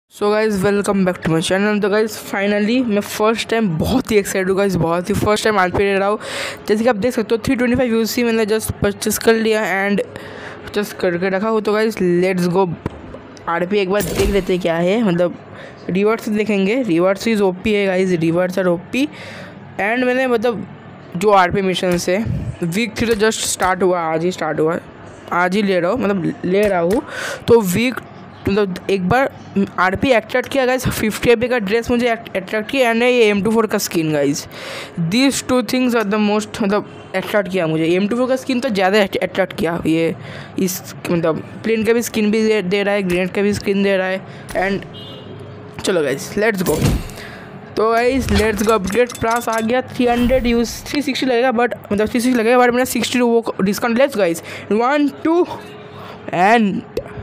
So guys welcome back to my channel. तो guys finally मैं first time बहुत ही एक्साइटेड हूँ गाइज़, बहुत ही फर्स्ट टाइम आरपी ले रहा हूँ। जैसे कि आप देख सकते हो 325 यूसी मैंने जस्ट परचेस कर लिया एंड जस्ट करके रखा हो। तो गाइज़ लेट्स गो आरपी एक बार देख लेते हैं क्या है, मतलब रिवर्स देखेंगे। रिवर्स इज़ ओपी है guys, reverse are OP. And मैंने मतलब जो आरपी मिशन से वीक 3 तो जस्ट स्टार्ट हुआ, आज ही स्टार्ट हुआ, आज ही ले रहा हूँ, मतलब ले रहा हूँ। तो वीक मतलब एक बार आरपी अट्रैक्ट किया गाइज, 50 एपी का ड्रेस मुझे अट्रैक्ट किया एंड ये M24 का skin guys. These two things are the most मतलब अट्रैक्ट किया मुझे। M24 का स्किन तो ज़्यादा अट्रैक्ट किया। ये इस मतलब प्लेन का भी स्किन भी दे रहा है, ग्रेनेड का भी स्किन दे रहा है। एंड चलो गाइज लेट्स गो। तो guys let's go. Upgrade price आ गया 360 लगेगा, बट मतलब 360 लगेगा, बट मैंने 60 वो discount. Let's guys 1 2 and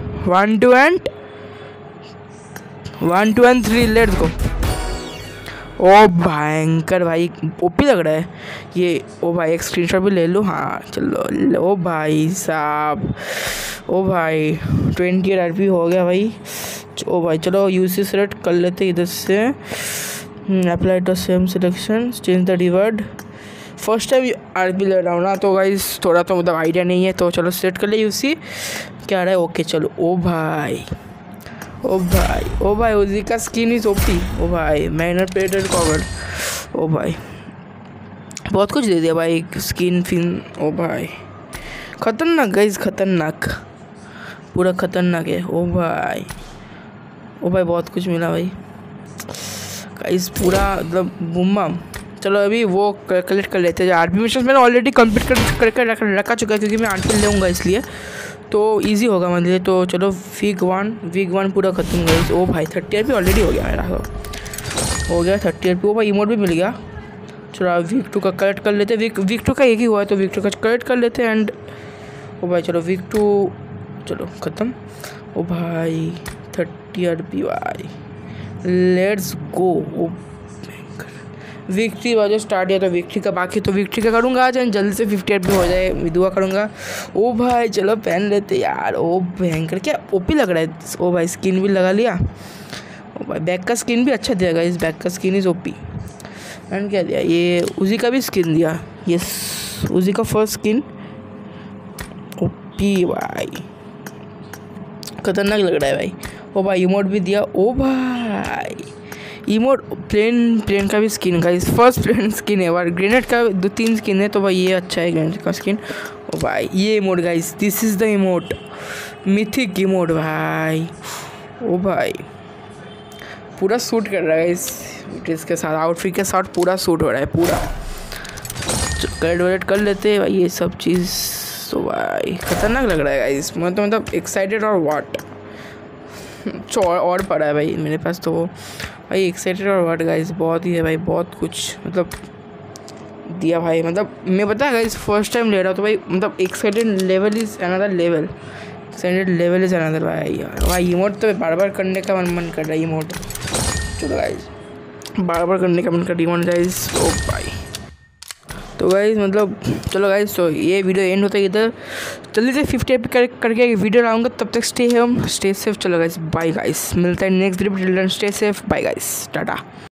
3 let's go. ओ भयंकर भाई, ओपी लग रहा है ये। ओ भाई एक स्क्रीनशॉट भी ले लो। हाँ चलो। ओ भाई साहब, ओ भाई 20 आरपी हो गया भाई। ओ भाई चलो यूसी सेलेक्ट कर लेते इधर से। Apply to same selection, change the reward. First time RP ले रहा हूँ ना, तो गाइस थोड़ा तो मतलब आइडिया नहीं है, तो चलो सेलेक्ट कर ले यूसी क्या रहा है। ओके चलो। ओ भाई ओ भाई ओ भाई उसी का स्किन इज ओपी। ओ भाई मैनर पेटेड कवर। ओ भाई बहुत कुछ दे दिया भाई, स्किन फिन। ओ भाई खतरनाक गाइस, खतरनाक, पूरा खतरनाक है। ओ भाई बहुत कुछ मिला भाई गाइस, पूरा मतलब बुम्मा। चलो अभी वो कलेक्ट कर लेते हैं। आरपी मिशन मैंने ऑलरेडी कंप्लीट करके रखा चुका है, क्योंकि मैं आरपी लूँगा इसलिए तो इजी होगा मेरे लिए। तो चलो वीक वन पूरा खत्म गाइस। ओ भाई 30 आरपी ऑलरेडी हो गया मेरा, हो गया 30 आरपी। ओ भाई इमोट भी मिल गया। चलो वीक 2 का कलेक्ट कर लेते हैं। वीक 2 का एक ही हुआ है, तो वीक 2 का कलेक्ट कर लेते हैं। एंड ओ भाई चलो वीक 2 चलो ख़त्म। ओ भाई 30 आरपी भाई, लेट्स गो। वीक 3 वजह स्टार्ट किया, तो वीक 3 का बाकी, तो वीक 3 का करूँगा आज एंड जल्दी से 50 आरपी हो जाए, दुआ करूँगा। ओ भाई चलो पहन लेते यार। ओ भयंकर क्या ओपी लग रहा है। ओ भाई स्किन भी लगा लिया। ओ भाई बैक का स्किन भी अच्छा दिया, इस बैक का स्किन इज ओपी। एंड क्या दिया, ये उजी का भी स्किन दिया। यस उजी का फर्स्ट स्किन ओपी भाई, खतरनाक लग रहा है भाई। ओ भाई इमोट भी दिया। ओ भाई इमोट प्लेन का भी स्किन का, इस फर्स्ट प्लेन स्किन है। और ग्रेनेड का 2-3 स्किन है, तो भाई ये अच्छा है ग्रेनेड का स्किन। ओ भाई ये emote guys, this is the emote, mythic emote भाई। ओ भाई पूरा सूट कर रहा है इस ड्रेस के साथ, आउटफिट के साथ पूरा सूट हो रहा है पूरा। कलेक्ट कर लेते हैं भाई ये सब चीज़। तो भाई खतरनाक लग रहा है गाइस, मतलब एक्साइटेड और व्हाट और पड़ा है भाई मेरे पास। तो भाई एक्साइटेड और व्हाट गाइस बहुत ही है भाई, बहुत कुछ मतलब दिया भाई। मतलब मैं पता है गाइस फर्स्ट टाइम ले रहा हूँ, तो भाई मतलब excited level is another level, excited level is another भाई। यार भाई इमोट तो बार बार करने का मन कर रहा है इमोट। चलो गाइस बार बार करने का मन कर रही इमोट गाइस। तो भाई तो गाइस मतलब चलो गाइस, तो ये वीडियो एंड होता है इधर। जल्दी से 50 एपी करके वीडियो लाऊंगा, तब तक स्टे होम स्टे सेफ। चलो गाइस बाय गाइस, मिलता है next video. Stay safe, bye guys, Tata.